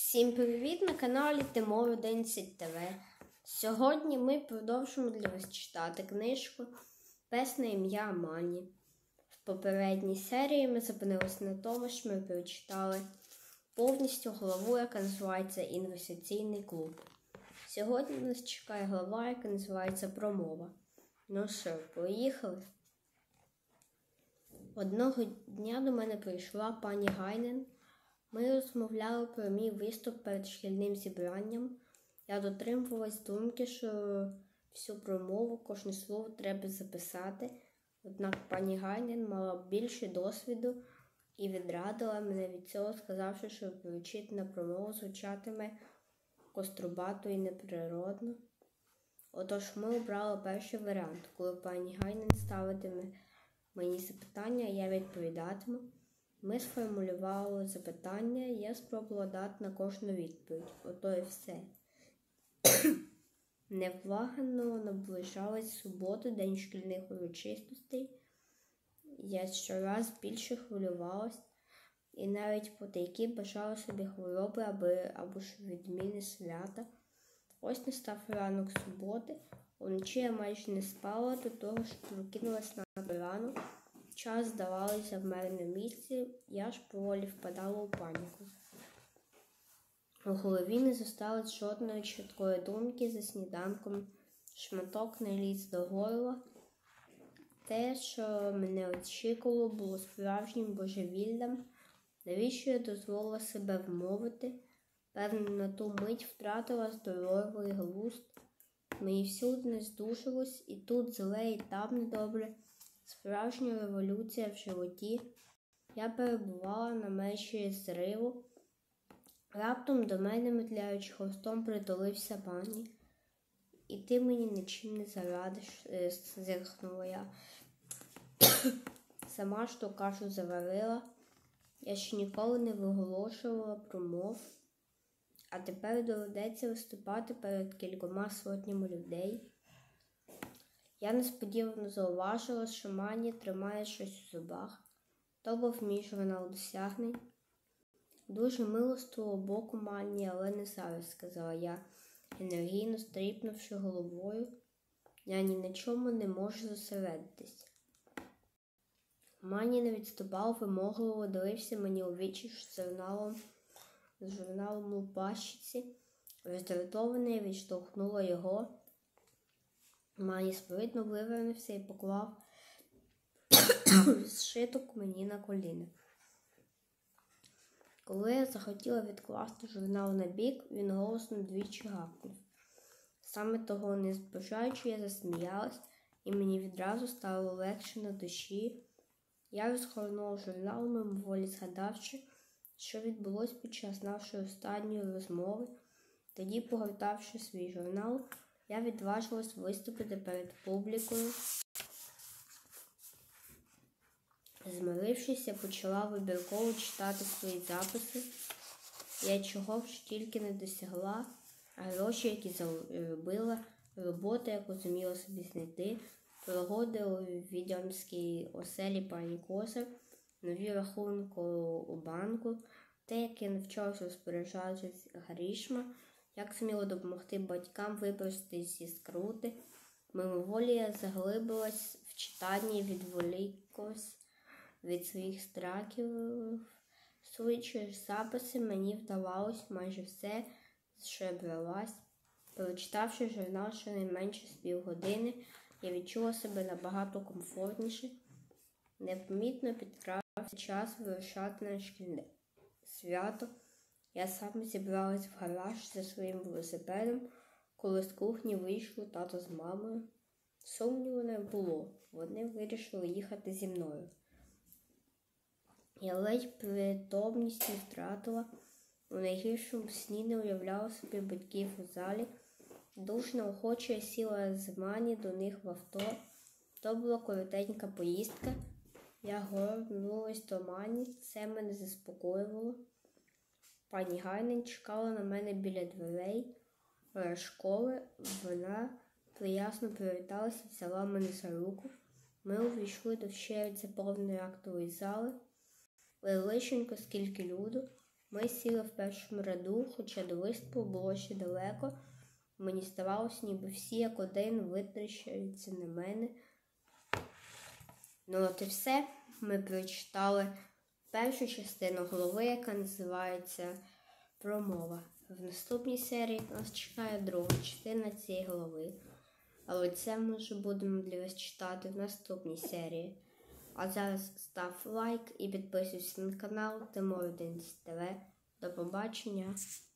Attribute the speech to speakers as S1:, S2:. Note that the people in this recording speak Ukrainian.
S1: Всім привіт на каналі Тимур 11 ТВ. Сьогодні ми продовжимо для вас читати книжку «Пес на ім'я Мані». В попередній серії ми зупинилися на тому, що ми прочитали повністю главу, яка називається «Інвестиційний клуб». Сьогодні нас чекає глава, яка називається «Промова». Ну що, поїхали? Одного дня до мене прийшла пані Гайнен. Ми розмовляли про мій виступ перед шкільним зібранням. Я дотримувалась думки, що всю промову, кожне слово треба записати. Однак пані Гайнен мала більше досвіду і відрадила мене від цього, сказавши, що приречена промову звучатиме кострубато і неприродно. Отож ми обрали перший варіант, коли пані Гайнен ставитиме мені запитання, я відповідатиму. Ми сформулювали запитання, я спробувала дати на кожну відповідь. Ото і все. Невблаганно наближалась субота, день шкільних урочистостей. Я щораз більше хвилювалась і навіть потайки бажала собі хвороби або ж відміни свята. Ось настав ранок суботи. Уночі я майже не спала, до того ж прокинулась надто рано. Час здавалося в мирному місці, я ж поволі впадала у паніку. У голові не зосталось жодної чіткої думки за сніданком, шматок не ліз до горла. Те, що мене очікувало, було справжнім божевіллям. Навіщо я дозволила себе вмовити? Певно, на ту мить втратила здоровий глузд. Мені всюди не здушилось, і тут зле, і там недобре. Справжня революція в животі. Я перебувала на межі зриву. Раптом до мене, метляючи хвостом, притулився Мані. І ти мені нічим не зарадиш, зирхнула я. Сама ж ту кашу заварила. Я ще ніколи не виголошувала промов. А тепер доведеться виступати перед кількома сотнями людей. Я несподівано зауважила, що Мані тримає щось у зубах. То був мій журнал досягнень. Дуже мило з того боку Мані, але не зараз, сказала я, енергійно стріпнувши головою. Я ні на чому не можу зосередитись. Мані не відступав, вимогливо дивився мені у вічі з журналом у пащиці. Роздратована я відштовхнула його. Мані спритно вивернувся і поклав зшиток мені на коліна. Коли я захотіла відкласти журнал на бік, він голосно двічі гавкнув. Саме того не збажаючи, я засміялась, і мені відразу стало легше на душі. Я розгорнула журнал, мимоволі згадавши, що відбулось під час нашої останньої розмови. Тоді, погортавши свій журнал, я відважилась виступити перед публікою. Змирившись, я почала вибірково читати свої записи. Я чого ж тільки не досягла, а гроші, які заробила, робота, яку зуміла собі знайти, пригоди у відьомській оселі пані Косар, нові рахунки у банку, те, як я навчалася розпоряджатись грішма, як зуміла допомогти батькам вибрати зі скрути. Мимоволі я заглибилась в читанні і відволіклась від своїх страхів. Судячи записи, мені вдавалось майже все, що я бралась. Прочитавши журнал щонайменше з півгодини, я відчула себе набагато комфортніше. Непомітно підкрався час вирушати на шкільне свято. Я саме зібралась в гараж за своїм велосипедом, коли з кухні вийшли тато з мамою. Сумніву не було, вони вирішили їхати зі мною. Я ледь притомність не втратила, у найгіршому сні не уявляла собі батьків у залі. Дуже неохоче я сіла з Мані до них в авто. То була коротенька поїздка. Я горнулась до Мані, це мене заспокоювало. Пані Гайнен чекала на мене біля дверей школи. Вона приясно привіталася і взяла мене за руку. Ми увійшли до вщерть заповненої актової зали. Величенько скільки люду. Ми сіли в першому ряду, хоча до виступу було ще далеко. Мені здавалося, ніби всі як один витріщаються на мене. Ну от і все. Ми прочитали першу частину глави, яка називається «Промова». В наступній серії нас чекає друга частина цієї глави. Але це ми вже будемо для вас читати в наступній серії. А зараз став лайк і підписуйся на канал Тимур 11 ТВ. До побачення!